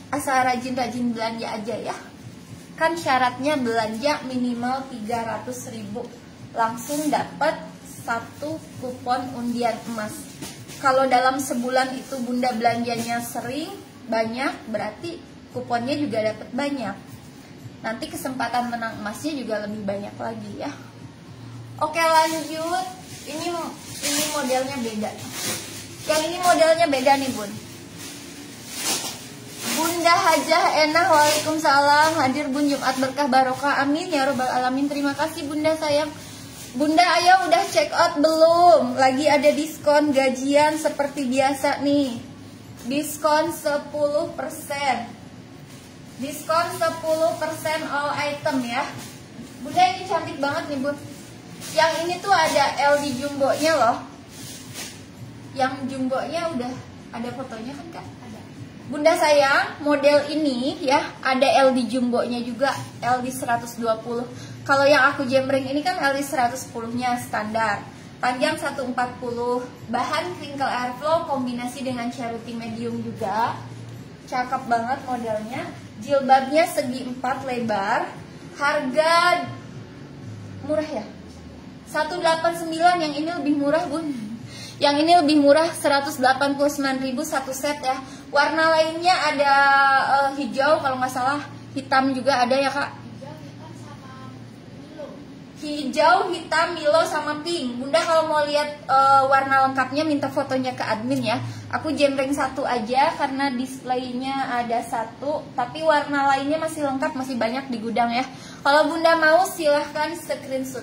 asal rajin-rajin belanja aja ya. Kan syaratnya belanja minimal 300.000, langsung dapat 1 kupon undian emas. Kalau dalam sebulan itu Bunda belanjanya sering, banyak, berarti kuponnya juga dapat banyak. Nanti kesempatan menang emasnya juga lebih banyak lagi ya. Oke, lanjut. Ini modelnya beda. Yang ini modelnya beda nih Bun. Bunda Hajah Enah, waalaikumsalam. Hadir Bun, Jumat berkah barokah, amin ya robbal alamin. Terima kasih Bunda sayang. Bunda Ayah udah check out belum? Lagi ada diskon gajian seperti biasa nih. Diskon 10%. Diskon 10% all item ya. Bunda ini cantik banget nih Bun. Yang ini tuh ada LD jumbo-nya loh. Yang jumbo-nya udah ada fotonya kan Kak? Bunda sayang, model ini ya ada LD jumbo-nya juga, LD 120. Kalau yang aku jembreng ini kan LD 110-nya standar. Panjang 140, bahan crinkle airflow kombinasi dengan charity medium juga. Cakep banget modelnya. Jilbabnya segi 4 lebar. Harga murah ya? 189, yang ini lebih murah Bun. Yang ini lebih murah, 189.000 satu set ya. Warna lainnya ada hijau kalau nggak salah, hitam juga ada ya Kak. Hijau, hitam, Milo sama pink. Bunda kalau mau lihat warna lengkapnya minta fotonya ke admin ya. Aku jembreng satu aja karena displaynya ada satu, tapi warna lainnya masih lengkap, masih banyak di gudang ya. Kalau Bunda mau silahkan screenshot.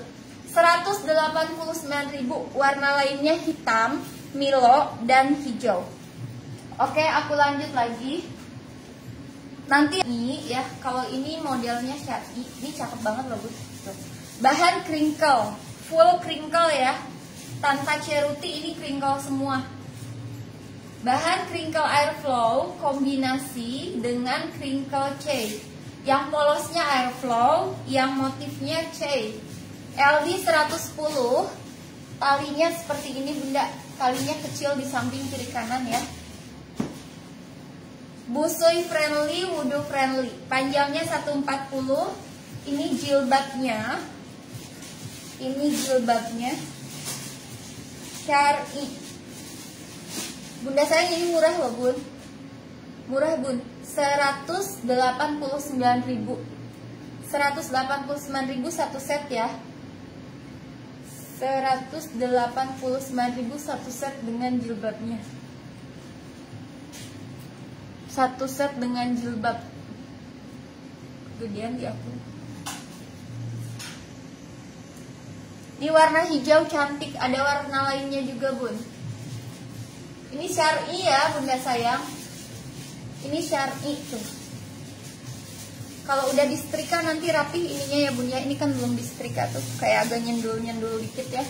189.000, warna lainnya hitam, Milo, dan hijau. Oke, aku lanjut lagi. Nanti ini ya, kalau ini modelnya syari, ini cakep banget loh Bu. Bahan crinkle, full crinkle ya, tanpa ceruti, ini crinkle semua. Bahan crinkle airflow kombinasi dengan crinkle C. Yang polosnya airflow, yang motifnya C. LD 110, talinya seperti ini Bunda, talinya kecil di samping kiri kanan ya. Busui friendly, wudu friendly. Panjangnya 140. Ini jilbabnya. Ini jilbabnya. Syari. Bunda sayang ini murah loh Bun. Murah Bun. 189.000. 189.000 satu set ya. 189.000 satu set dengan jilbabnya. Satu set dengan jilbab. Gedean di aku. Ini warna hijau cantik, ada warna lainnya juga Bun. Ini syari ya Bunda sayang. Ini syari tuh. Kalau udah disetrika nanti rapih ininya ya Bun ya. Ini kan belum disetrika tuh, kayak agak nyendul-nyendul dikit ya.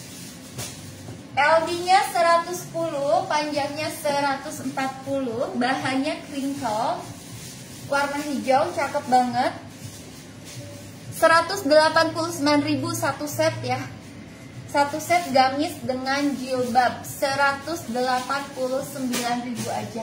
LD-nya 110, panjangnya 140, bahannya crinkle, warna hijau, cakep banget. 189.000 satu set ya. Satu set gamis dengan jilbab, 189.000 aja.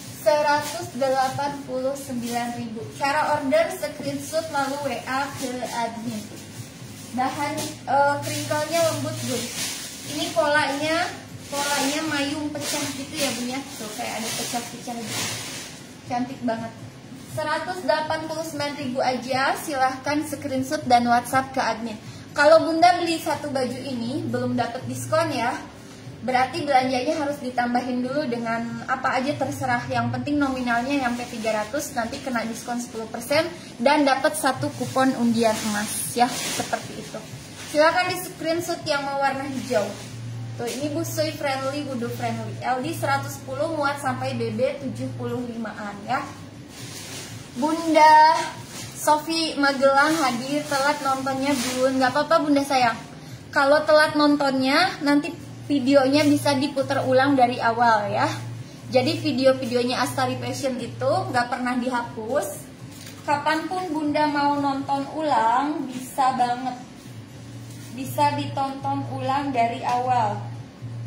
189.000. Cara order screenshot lalu WA ke admin. Bahan crinkle-nya lembut Bun. Ini polanya mayung pecah gitu ya Bun ya. Tuh kayak ada pecah-pecah gitu. Cantik banget. 189.000 aja, silahkan screenshot dan WhatsApp ke admin. Kalau Bunda beli satu baju ini belum dapat diskon ya, berarti belanjanya harus ditambahin dulu dengan apa aja terserah. Yang penting nominalnya sampai 300, nanti kena diskon 10% dan dapat satu kupon undian emas ya, seperti itu. Silakan di screenshot yang mau warna hijau. Tuh ini busui friendly, wudu friendly. LD 110 muat sampai BB 75-an ya. Bunda Sofi Magelang hadir, telat nontonnya Bun. Gak apa-apa Bunda sayang. Kalau telat nontonnya nanti videonya bisa diputar ulang dari awal ya. Jadi video-videonya Astari Fashion itu gak pernah dihapus. Kapanpun Bunda mau nonton ulang bisa banget. Bisa ditonton ulang dari awal.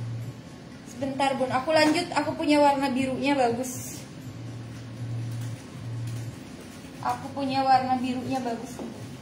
Sebentar Bun, aku lanjut. Aku punya warna birunya bagus. Aku punya warna birunya bagus.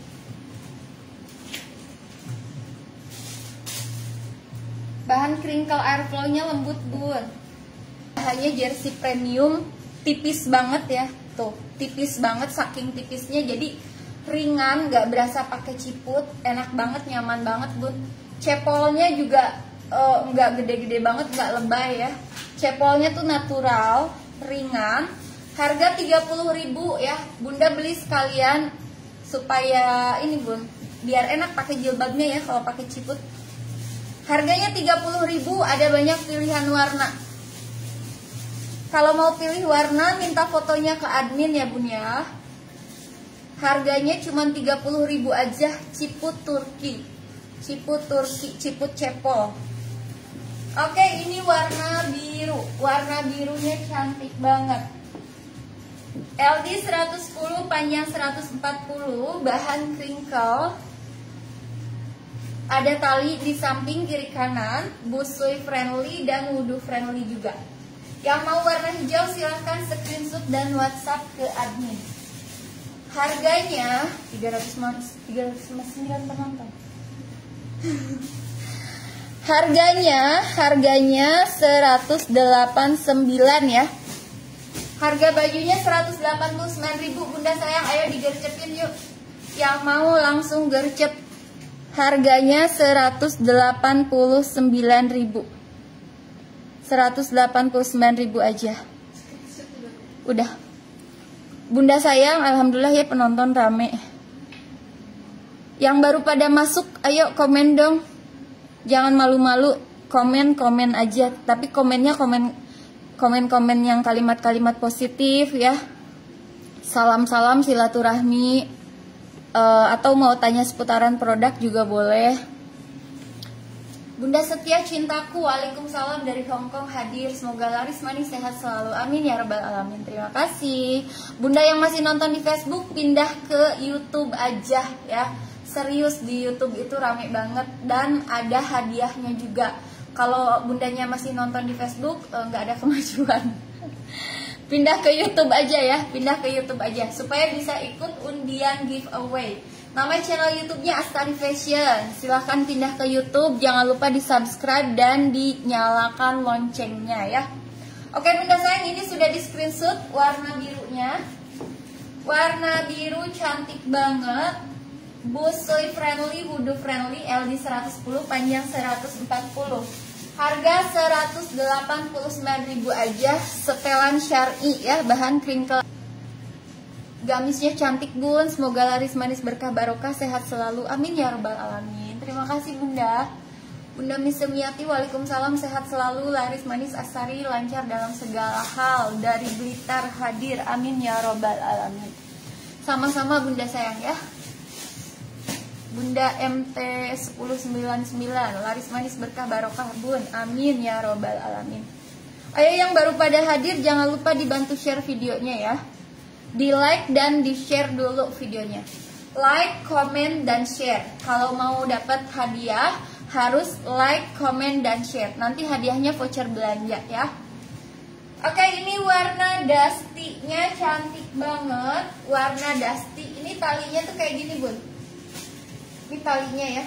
Bahan crinkle airflow-nya lembut bun. Bahannya jersey premium, tipis banget ya. Tuh, tipis banget, saking tipisnya jadi ringan, nggak berasa pakai ciput, enak banget, nyaman banget bun. Cepolnya juga nggak gede-gede banget, nggak lebay ya. Cepolnya tuh natural, ringan. Harga 30.000 ya. Bunda beli sekalian supaya ini bun, biar enak pakai jilbabnya ya kalau pakai ciput. Harganya 30.000, ada banyak pilihan warna. Kalau mau pilih warna, minta fotonya ke admin ya bun ya. Harganya cuma 30.000 aja, ciput Turki. Ciput Turki, ciput cepol. Oke, ini warna biru. Warna birunya cantik banget. LD 110, panjang 140, bahan crinkle. Ada tali di samping kiri kanan, busui friendly dan wudhu friendly juga. Yang mau warna hijau silahkan screenshot dan WhatsApp ke admin. Harganya 359 penonton. Harganya 189 ya. Harga bajunya 189.000 bunda sayang, ayo digercepin yuk. Yang mau langsung gercep. Harganya 189.000. 189.000 aja. Udah. Bunda sayang, alhamdulillah ya penonton rame. Yang baru pada masuk, ayo komen dong. Jangan malu-malu, komen aja. Tapi komennya komen yang kalimat-kalimat positif ya. Salam-salam silaturahmi. Atau mau tanya seputaran produk juga boleh. Bunda setia cintaku, waalaikumsalam dari Hongkong hadir. Semoga laris manis sehat selalu, amin ya rabbal alamin. Terima kasih. Bunda yang masih nonton di Facebook, pindah ke YouTube aja ya. Serius, di YouTube itu rame banget dan ada hadiahnya juga. Kalau bundanya masih nonton di Facebook, nggak ada kemajuan. Pindah ke YouTube aja ya, pindah ke YouTube aja supaya bisa ikut undian giveaway. Nama channel YouTube-nya Astari Fashion. Silahkan pindah ke YouTube, jangan lupa di subscribe dan dinyalakan loncengnya ya. Oke bunda sayang, ini sudah di screenshot warna birunya. Warna biru cantik banget. Busui friendly, wudhu friendly, LD 110, panjang 140. Harga 189.000 aja, setelan syar'i ya, bahan crinkle. Gamisnya cantik bun, semoga laris manis berkah barokah, sehat selalu, amin ya rabbal alamin. Terima kasih bunda. Bunda Misemiati, waalaikumsalam, sehat selalu, laris manis, asari, lancar dalam segala hal. Dari Blitar hadir, amin ya rabbal alamin. Sama-sama bunda sayang ya. Bunda MT 1099, laris manis berkah barokah bun, amin ya robbal alamin. Ayo yang baru pada hadir jangan lupa dibantu share videonya ya. Di like dan di share dulu videonya. Like, komen, dan share. Kalau mau dapat hadiah harus like, komen, dan share. Nanti hadiahnya voucher belanja ya. Oke, ini warna dusty-nya cantik banget. Warna dusty, ini talinya tuh kayak gini bun. Ini talinya ya.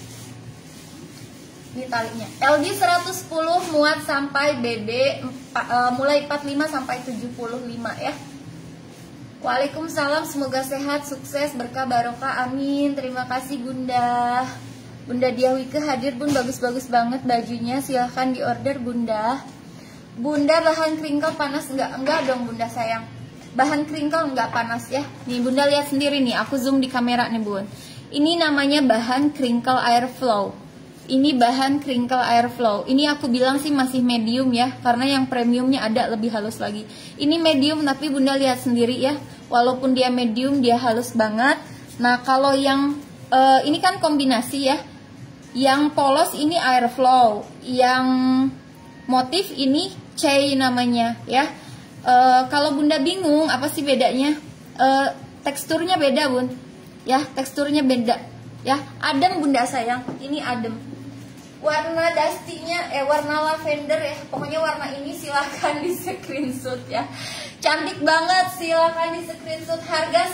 Ini talinya. LD 110 muat sampai BB mulai 45 sampai 75 ya. Waalaikumsalam, semoga sehat, sukses, berkah barokah, amin. Terima kasih bunda. Bunda Diawike hadir bun, bagus-bagus banget bajunya. Silahkan diorder bunda. Bunda bahan crinkle panas enggak? Enggak dong bunda sayang. Bahan crinkle enggak panas ya. Nih bunda lihat sendiri nih, aku zoom di kamera nih bun. Ini namanya bahan crinkle airflow. Ini bahan crinkle airflow. Ini aku bilang sih masih medium ya, karena yang premiumnya ada lebih halus lagi. Ini medium tapi bunda lihat sendiri ya. Walaupun dia medium dia halus banget. Nah kalau yang ini kan kombinasi ya. Yang polos ini airflow, yang motif ini C namanya ya. Kalau bunda bingung apa sih bedanya? Teksturnya beda bun. Ya teksturnya beda. Ya adem bunda sayang. Ini adem. warna dustinya, warna lavender ya. Pokoknya warna ini silahkan di screenshot ya. Cantik banget, silahkan di screenshot. Harga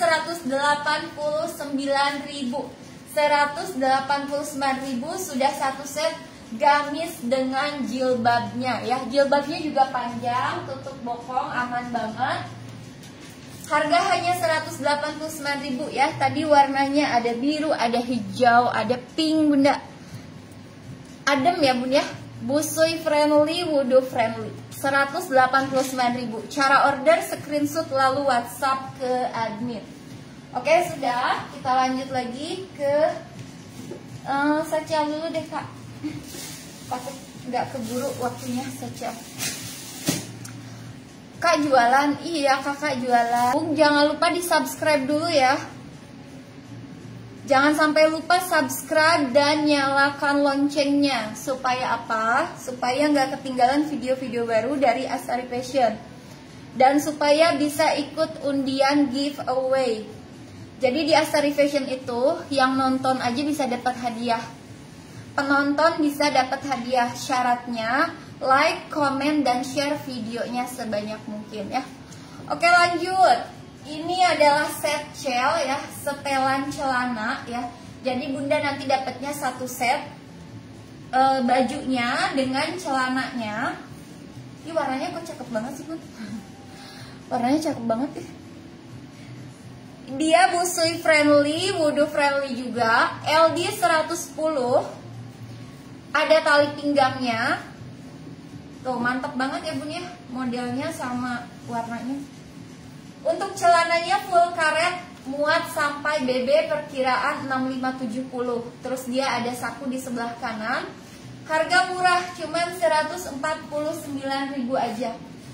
189.000. 189.000 sudah satu set gamis dengan jilbabnya ya. Jilbabnya juga panjang, tutup bokong, aman banget. Harga hanya 189.000 ya. Tadi warnanya ada biru, ada hijau, ada pink bunda. Adem ya bun ya. Busui friendly, wudu friendly. 189.000. Cara order screenshot lalu WhatsApp ke admin. Oke sudah, kita lanjut lagi ke Sacel dulu deh kak. Pakai nggak keburu waktunya Sacel. Kak jualan, iya kakak jualan. Jangan lupa di subscribe dulu ya. Jangan sampai lupa subscribe dan nyalakan loncengnya. Supaya apa? Supaya nggak ketinggalan video-video baru dari Astari Fashion. Dan supaya bisa ikut undian giveaway. Jadi di Astari Fashion itu yang nonton aja bisa dapat hadiah. Penonton bisa dapat hadiah. Syaratnya like, komen, dan share videonya sebanyak mungkin ya. Oke lanjut. Ini adalah set cel ya, setelan celana ya. Jadi bunda nanti dapatnya satu set bajunya dengan celananya. Ini warnanya kok cakep banget sih bun. Warnanya cakep banget ya. Dia busui friendly, wudu friendly juga. LD 110. Ada tali pinggangnya. Tuh mantep banget ya bun ya, modelnya sama warnanya. Untuk celananya full karet, muat sampai BB perkiraan 6570. Terus dia ada saku di sebelah kanan. Harga murah, cuman 149.000 aja.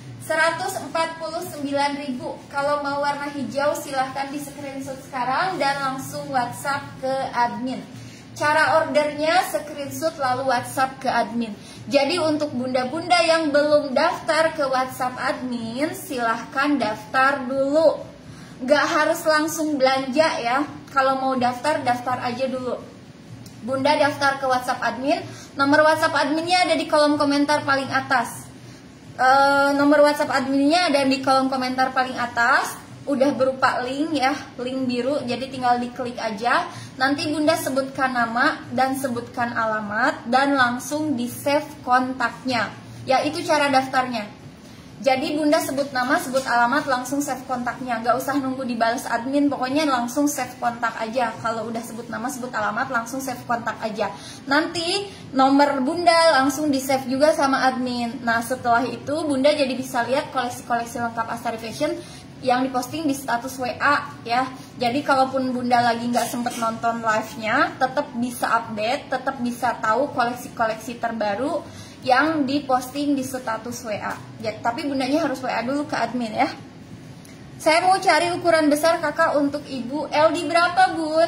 149.000. Kalau mau warna hijau silahkan di screenshot sekarang dan langsung WhatsApp ke admin. Cara ordernya screenshot lalu WhatsApp ke admin. Jadi untuk bunda-bunda yang belum daftar ke WhatsApp admin, silahkan daftar dulu. Gak harus langsung belanja ya. Kalau mau daftar, daftar aja dulu. Bunda daftar ke WhatsApp admin. Nomor WhatsApp adminnya ada di kolom komentar paling atas. Nomor WhatsApp adminnya ada di kolom komentar paling atas. Udah berupa link ya, link biru, jadi tinggal diklik aja. Nanti bunda sebutkan nama dan sebutkan alamat dan langsung di save kontaknya. Ya itu cara daftarnya. Jadi bunda sebut nama, sebut alamat, langsung save kontaknya. Gak usah nunggu dibalas admin, pokoknya langsung save kontak aja. Kalau udah sebut nama, sebut alamat, langsung save kontak aja. Nanti nomor bunda langsung di save juga sama admin. Nah setelah itu bunda jadi bisa lihat koleksi-koleksi lengkap Astari Fashion yang diposting di status WA ya. Jadi kalaupun bunda lagi nggak sempet nonton live-nya, tetap bisa update, tetap bisa tahu koleksi-koleksi terbaru yang diposting di status WA. Ya, tapi bundanya harus WA dulu ke admin ya. Saya mau cari ukuran besar kakak untuk ibu. LD berapa bun?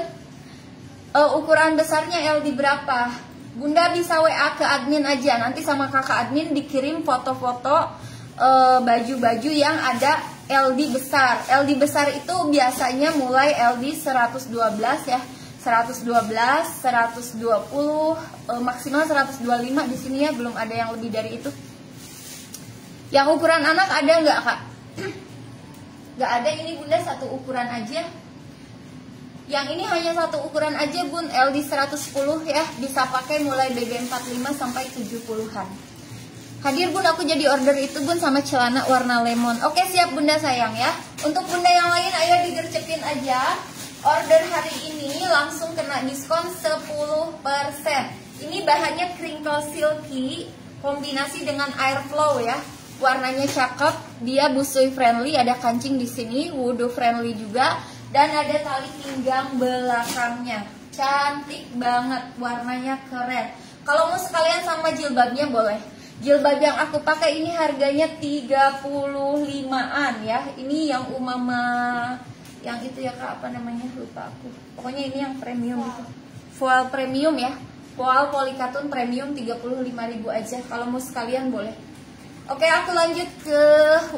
Ukuran besarnya LD berapa? Bunda bisa WA ke admin aja. Nanti sama kakak admin dikirim foto-foto baju-baju yang ada LD besar. LD besar itu biasanya mulai LD 112 ya. 112, 120, maksimal 125 di sini ya, belum ada yang lebih dari itu. Yang ukuran anak ada nggak kak? Nggak ada, ini bunda satu ukuran aja. Yang ini hanya satu ukuran aja bun, LD 110 ya, bisa pakai mulai BB 45 sampai 70-an. Hadir bun, aku jadi order itu bun sama celana warna lemon. Oke siap bunda sayang ya. Untuk bunda yang lain ayo digercepin aja. Order hari ini langsung kena diskon 10%. Ini bahannya crinkle silky kombinasi dengan air flow ya. Warnanya cakep, dia busui friendly, ada kancing di sini, wudu friendly juga, dan ada tali pinggang belakangnya. Cantik banget, warnanya keren. Kalau mau sekalian sama jilbabnya boleh. Jilbab yang aku pakai ini harganya 35-an ya. Ini yang umama, yang itu ya kak, apa namanya, lupa aku. Pokoknya ini yang premium gitu. Voile premium ya. Voile polikatun premium 35.000 aja. Kalau mau sekalian boleh. Oke, aku lanjut ke